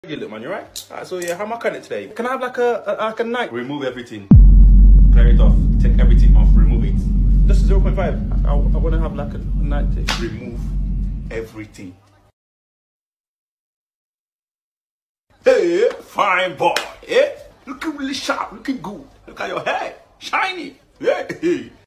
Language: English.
You look, man, you right? Alright, so yeah, how am I cutting it today? Can I have like a knife? Remove everything. Clear it off. Take everything off. Remove it. Just 0.5. I want to have like a knife take. Remove everything. Hey, fine boy. Yeah, looking really sharp. Looking good. Look at your hair. Shiny. Yeah.